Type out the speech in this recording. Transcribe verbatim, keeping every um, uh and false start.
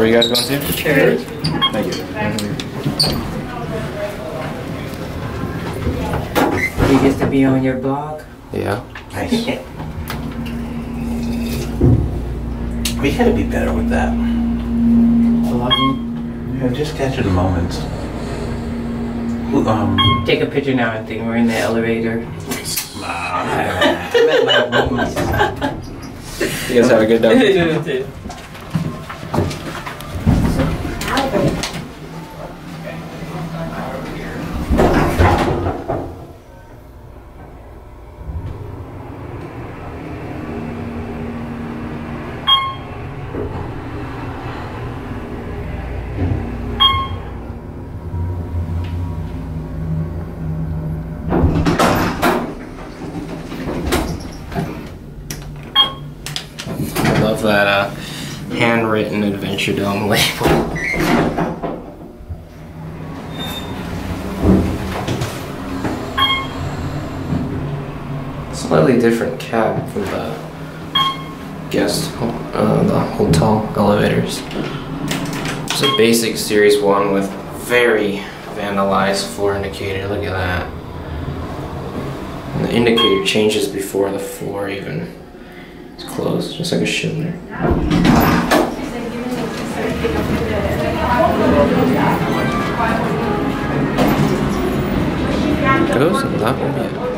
are you guys going to? Church. Thank you. You get to be on your blog? Yeah. Nice. We gotta be better with that. Vlogging? Yeah, just catching moments. Who, um... Take a picture now and think we're in the elevator. Nah. You guys have a good day. I love that uh, handwritten Adventure Dome label. Slightly different cab from the guest, uh, the hotel elevators. It's a basic Series one with very vandalized floor indicator. Look at that. And the indicator changes before the floor even is closed, just like a schindler. Goes, and that will be it.